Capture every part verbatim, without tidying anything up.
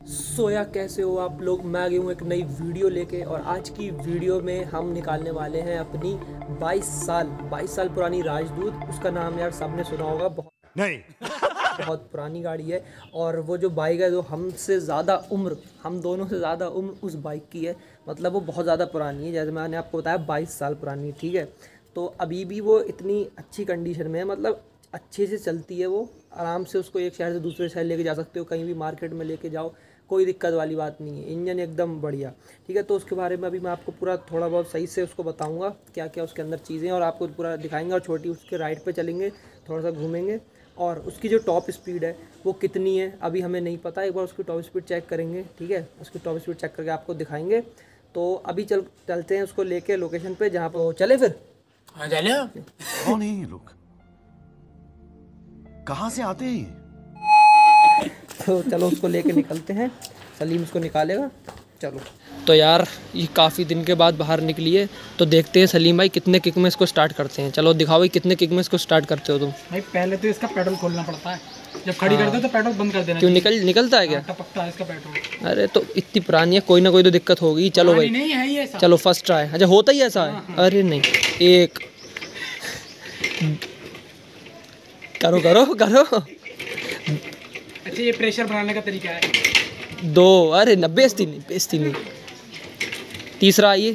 सोया कैसे हो आप लोग। मैं आ गई हूँ एक नई वीडियो लेके और आज की वीडियो में हम निकालने वाले हैं अपनी बाईस साल बाईस साल पुरानी राजदूत। उसका नाम यार सबने सुना होगा, बहुत नहीं बहुत पुरानी गाड़ी है। और वो जो बाइक है जो हमसे ज़्यादा उम्र हम दोनों से ज़्यादा उम्र उस बाइक की है, मतलब वो बहुत ज़्यादा पुरानी है। जैसे मैंने आपको बताया बाईस साल पुरानी है, ठीक है। तो अभी भी वो इतनी अच्छी कंडीशन में है, मतलब अच्छे से चलती है वो। आराम से उसको एक शहर से दूसरे शहर लेके जा सकते हो, कहीं भी मार्केट में लेके जाओ, कोई दिक्कत वाली बात नहीं है। इंजन एकदम बढ़िया, ठीक है। तो उसके बारे में अभी मैं आपको पूरा थोड़ा बहुत सही से उसको बताऊंगा क्या क्या उसके अंदर चीज़ें, और आपको पूरा दिखाएंगे। और छोटी उसके राइड पे चलेंगे, थोड़ा सा घूमेंगे। और उसकी जो टॉप स्पीड है वो कितनी है अभी हमें नहीं पता, एक बार उसकी टॉप स्पीड चेक करेंगे, ठीक है। उसकी टॉप स्पीड चेक करके आपको दिखाएंगे। तो अभी चल चलते हैं उसको लेके लोकेशन पे जहाँ पर चले। फिर हाँ चले। कौन है ये लोग, कहाँ से आते हैं? तो चलो उसको लेके निकलते हैं। सलीम उसको निकालेगा, चलो। तो यार ये काफ़ी दिन के बाद बाहर निकली है, तो देखते हैं सलीम भाई कितने किक में इसको स्टार्ट करते हैं। चलो दिखाओ भाई कितने किक में इसको स्टार्ट करते हो तुम। भाई पहले तो इसका पेट्रोल खोलना पड़ता है, जब खड़ी करते हो तो पेट्रोल बंद कर देना। क्यों निकल निकलता है क्या? टपकता है इसका पेट्रोल। अरे तो इतनी पुरानी है, कोई ना कोई तो दिक्कत होगी। चलो भाई नहीं है ये, चलो फर्स्ट ट्राई। अच्छा होता ही ऐसा है? अरे नहीं, एक करो करो करो। अच्छा ये प्रेशर बनाने का तरीका है। दो, अरे न बेइज्जती नहीं बेइज्जती नहीं। तीसरा ये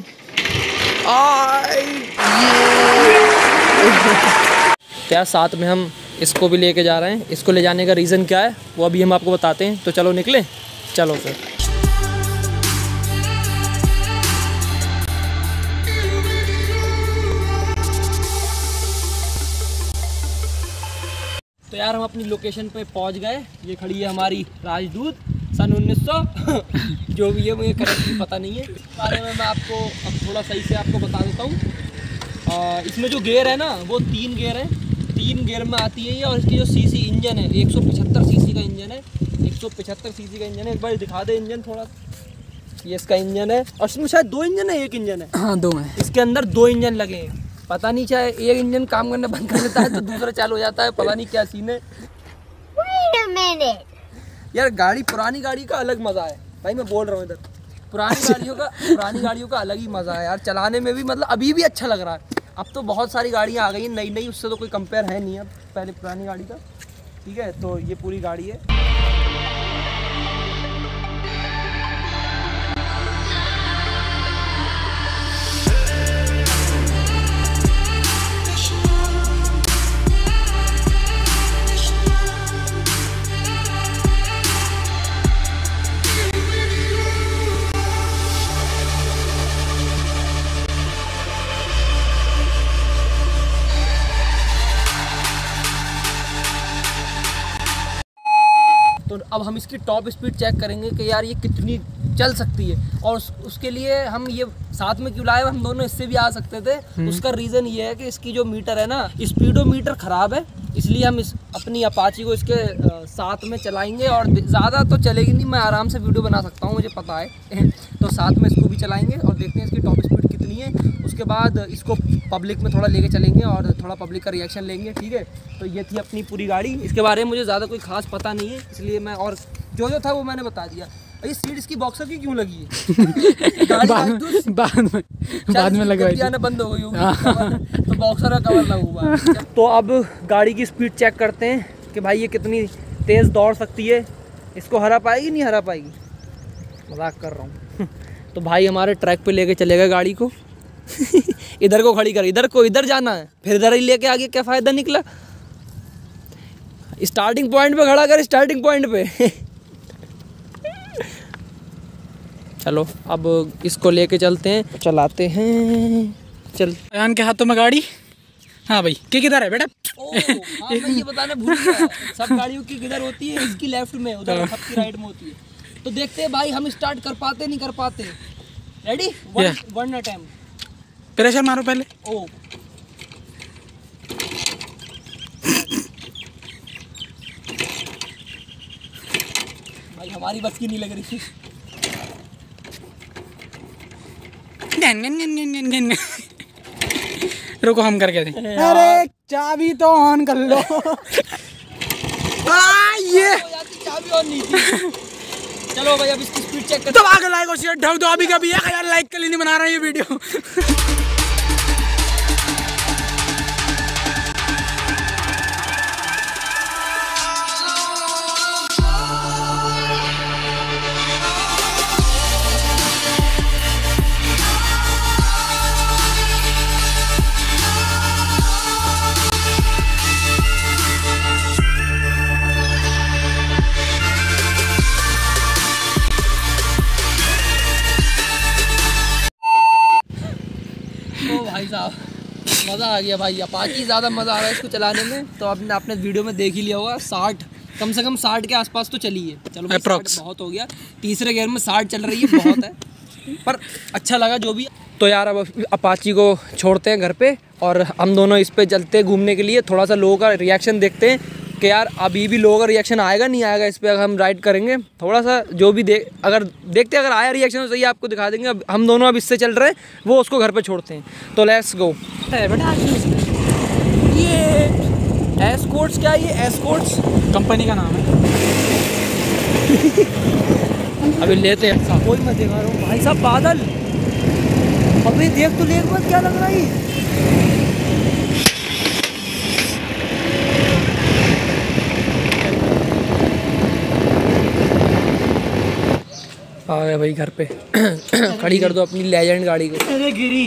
क्या साथ में हम इसको भी लेके जा रहे हैं। इसको ले जाने का रीज़न क्या है वो अभी हम आपको बताते हैं। तो चलो निकले, चलो फिर। तो यार हम अपनी लोकेशन पे पहुंच गए। ये खड़ी है हमारी राजदूत सन उन्नीस सौ जो भी है मुझे करेक्टली पता नहीं है। इस बारे में मैं आपको अब थोड़ा सही से आपको बता देता हूँ। इसमें जो गेयर है ना वो तीन गेयर है, तीन गेयर में आती है ये। और इसकी जो सीसी इंजन है एक सौ पचहत्तर सीसी का इंजन है, एक सौ पचहत्तर सीसी का इंजन है। एक बार दिखा दे इंजन थोड़ा। ये इसका इंजन है, और इसमें शायद दो इंजन है, एक इंजन है। हाँ दो है, इसके अंदर दो इंजन लगे हैं। पता नहीं चाहे एक इंजन काम करना बंद कर देता है तो दूसरा चालू हो जाता है, पता नहीं क्या सीन है। Wait a minute. यार गाड़ी पुरानी गाड़ी का अलग मज़ा है भाई, मैं बोल रहा हूँ इधर। पुरानी गाड़ियों का पुरानी गाड़ियों का अलग ही मज़ा है यार, चलाने में भी मतलब अभी भी अच्छा लग रहा है। अब तो बहुत सारी गाड़ियाँ आ गई हैं नई नई, उससे तो कोई कंपेयर है नहीं अब पहले पुरानी गाड़ी का, ठीक है। तो ये पूरी गाड़ी है। तो अब हम इसकी टॉप स्पीड चेक करेंगे कि यार ये कितनी चल सकती है। और उस, उसके लिए हम ये साथ में क्यों लाए, हम दोनों इससे भी आ सकते थे। उसका रीज़न ये है कि इसकी जो मीटर है ना, स्पीडोमीटर ख़राब है, इसलिए हम इस अपनी अपाची को इसके आ, साथ में चलाएंगे। और ज़्यादा तो चलेगी नहीं, मैं आराम से वीडियो बना सकता हूँ, मुझे पता है। तो साथ में इसको भी चलाएंगे और देखते हैं इसकी टॉप स्पीड कितनी है। उसके बाद इसको पब्लिक में थोड़ा लेके चलेंगे और थोड़ा पब्लिक का रिएक्शन लेंगे, ठीक है। तो ये थी अपनी पूरी गाड़ी। इसके बारे में मुझे ज़्यादा कोई खास पता नहीं है, इसलिए मैं और जो जो था वो मैंने बता दिया। ये सीट इसकी बॉक्सर की क्यों लगी है? बाद में बाद में बाद में लगवाई थी, बंद हो गई होगी तो बॉक्सर का कवर लगा हुआ है। तो अब गाड़ी की स्पीड चेक करते हैं कि भाई ये कितनी तेज़ दौड़ सकती है। इसको हरा पाएगी नहीं हरा पाएगी, मजाक कर रहा हूँ। तो भाई हमारे ट्रैक पे लेके चलेगा गाड़ी को। इधर को खड़ी कर, इधर को इधर जाना है, फिर इधर ही लेके आगे क्या फ़ायदा निकला। स्टार्टिंग पॉइंट पे खड़ा कर, स्टार्टिंग पॉइंट पे। चलो अब इसको लेके चलते हैं, चलाते हैं। चल अयान के हाथों में गाड़ी। हाँ भाई कि किधर है बेटा? ओ, हाँ, मैं ये बताना भूल गया, सब गाड़ियों की किधर होती है, इसकी लेफ्ट में, उधर सबकी राइट में होती है। तो देखते हैं भाई हम स्टार्ट कर पाते नहीं कर पाते। Ready, one one attempt. Pressure मारो पहले। ओ भाई हमारी बस की नहीं लग रही। रुको हम करके दें। अरे चाबी तो ऑन कर लो। आ, ये चाबी ऑन नहीं थी। चलो चलो भाई अब इसकी स्पीड चेक कर। तो आगे लाइक और शेयर ढक दो अभी कभी एक हजार लाइक के लिए नहीं बना रहा है ये वीडियो। भाई साहब मज़ा आ गया भाई, अपाची ज़्यादा मज़ा आ रहा है इसको चलाने में। तो आपने आपने वीडियो में देख ही लिया होगा, साठ कम से कम साठ के आसपास तो चली है। चलो भाई साठ बहुत हो गया, तीसरे गियर में साठ चल रही है, बहुत है पर अच्छा लगा जो भी। तो यार अब अपाची को छोड़ते हैं घर पे और हम दोनों इस पे चलते हैं घूमने के लिए। थोड़ा सा लोगों का रिएक्शन देखते हैं कि यार अभी भी लोगों का रिएक्शन आएगा नहीं आएगा इस पर अगर हम राइड करेंगे। थोड़ा सा जो भी देख अगर देखते अगर आया रिएक्शन तो सही आपको दिखा देंगे। अब हम दोनों अब इससे चल रहे हैं, वो उसको घर पे छोड़ते हैं। तो लेट्स गो। है बेटा ये एस्कॉर्ट्स, क्या ये एस्कॉर्ट्स कंपनी का नाम है। अभी लेते हैं। कोई मत दिखा रहा हूँ भाई साहब, बादल अभी देख तो देख मत क्या लग रहा है। आ गए भाई घर पे। खड़ी कर दो अपनी लेजेंड गाड़ी को। अरे गिरी।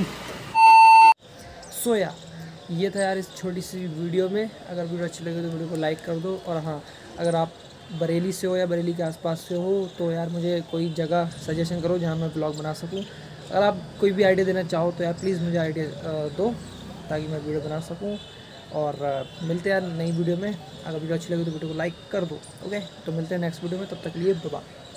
सो यार ये था यार इस छोटी सी वीडियो में। अगर वीडियो अच्छी लगे तो वीडियो को लाइक कर दो। और हाँ, अगर आप बरेली से हो या बरेली के आसपास से हो तो यार मुझे कोई जगह सजेशन करो जहाँ मैं ब्लॉग बना सकूँ। अगर आप कोई भी आइडिया देना चाहो तो यार प्लीज़ मुझे आइडिया दो ताकि मैं वीडियो बना सकूँ। और मिलते हैं यार नई वीडियो में। अगर वीडियो अच्छी लगी तो वीडियो को लाइक कर दो। ओके, तो मिलते हैं नेक्स्ट वीडियो में, तब तक के लिए बाय।